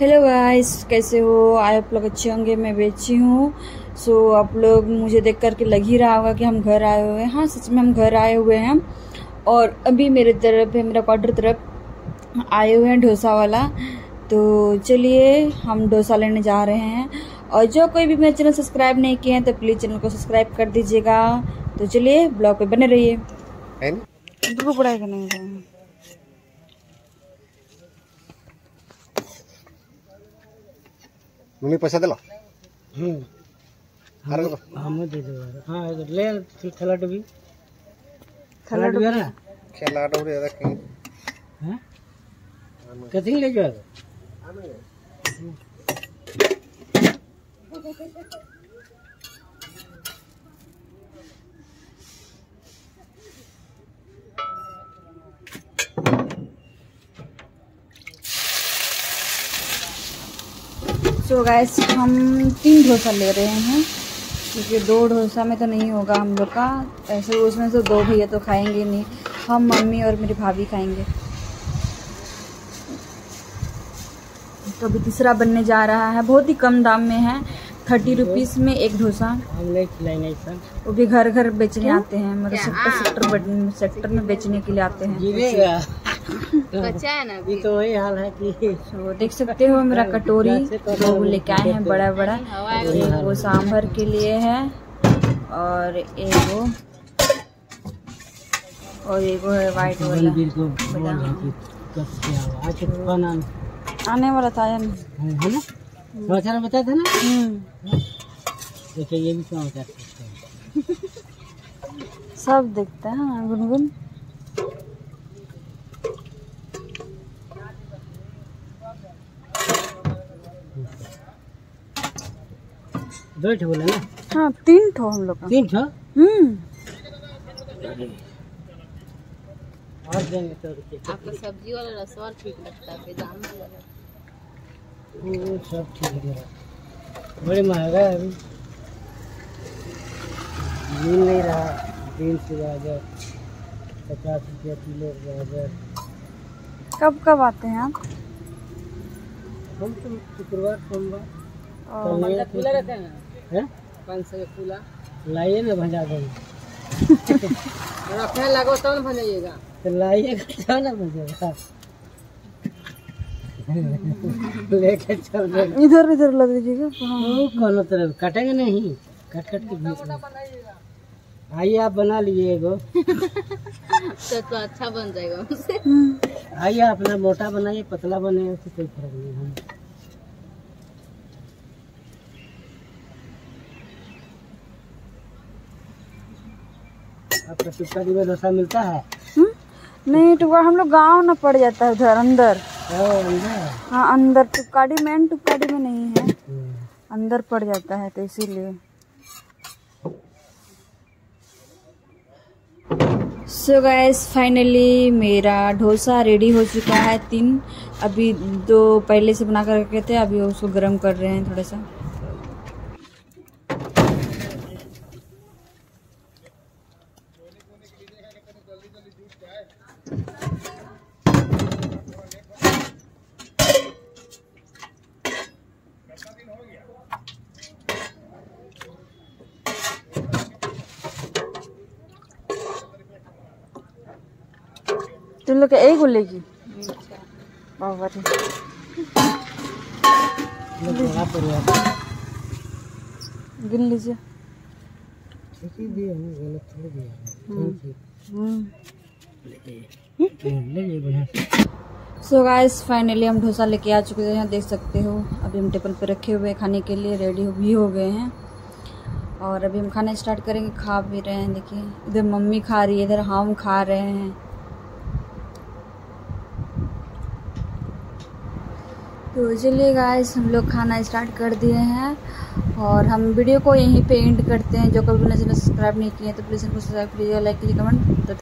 Hello guys, कैसे हो? आप लोग अच्छे होंगे। मैं बेची हूँ। सो आप लोग मुझे देख करके लग ही रहा होगा कि हम घर आए हुए हैं। हाँ, सच में हम घर आए हुए हैं। और अभी मेरे तरफ है, मेरा क्वार्टर तरफ आए हुए हैं डोसा वाला। तो चलिए हम डोसा लेने जा रहे हैं। और जो कोई भी मेरा चैनल सब्सक्राइब नहीं किए हैं तो प्लीज़ चैनल को सब्सक्राइब कर दीजिएगा। तो चलिए ब्लॉग पे बने रहिए। पढ़ाई करने मम्मी पैसा दिला हम दे दो यार। हां ले खिलाड़ भी है ना। खिलाड़ रे रखें हैं कथी ले जाओ। सो गाइस, हम 3 डोसा ले रहे हैं क्योंकि 2 डोसा में तो नहीं होगा हम लोग का। ऐसे उसमें से 2 भैया तो खाएंगे नहीं, हम मम्मी और मेरी भाभी खाएंगे। तो अभी तीसरा बनने जा रहा है। बहुत ही कम दाम में है, 30 रुपीज़ में एक डोसा। हम नहीं खिलाएंगे सर। वो भी घर घर बेचने आते हैं, मतलब सेक्टर में बेचने के लिए आते हैं। बच्चा है ना, अभी तो वही हाल है कि तो देख सकते हो मेरा कटोरी 2 लेके आए हैं, बड़ा बड़ा। एक वो सांभर के लिए है और एक है वाइट वाला। आने वाला था है ना, समाचार में बताया था ना। देखिए ये भी समाचार सब देखते हैं गुनगुन। दो ठो बोला ना। हाँ, 3 ठो हम लोग का। 3 ठो। और देंगे तो आपको सब्जी वाला रसवा ठीक लगता है, दाम वाला वो सब ठीक है। बड़ी महंगा है, अभी मिल नहीं रहा। 300 गाजर 50 रुपया किलो गाजर। कब आते हैं आप? हम तो शुक्रवार सोमवार खुला रहता है ना। 500 का खुला लाइए ना, भजा देंगे। रखने लगो तब न भजाइएगा, तो लाइएगा तो ना भजेगा। लेके चल इधर लग दीजिएगा। कौन तरफ काटेंगे नहीं, कट के आइए आप बना लीजिए एगो। तो अच्छा बन जाएगा। आइए अपना मोटा बनाइए, पतला बनेगा, उससे कोई फर्क नहीं है। आपका टुक्का में डोसा मिलता है? नहीं, टुक्का हम लोग गाँव ना पड़ जाता है, उधर अंदर। हाँ, अंदर टुक्काड़ी में नहीं है, अंदर पड़ जाता है, तो इसीलिए। सो गाइस, फाइनली मेरा डोसा रेडी हो चुका है। 3 अभी 2 पहले से बना कर रखे थे, अभी उसको गर्म कर रहे हैं थोड़ा सा। तुम लोग एक बोलेगी बाबा रे। गिन लीजिए। सो गाइस, फाइनली हम डोसा लेके आ चुके हैं, देख सकते हो। अभी हम टेबल पे रखे हुए खाने के लिए रेडी भी हो गए हैं। और अभी हम खाना स्टार्ट करेंगे। खा भी रहे हैं, देखिए इधर मम्मी खा रही है, इधर हम खा रहे हैं। तो चलिए गाइस, हम लोग खाना स्टार्ट कर दिए हैं और हम वीडियो को यहीं पे एंड करते हैं। जो कभी चैनल सब्सक्राइब नहीं किए तो प्लीज़ इनको सब्सक्राइब कीजिए, लाइक कीजिए, कमेंट।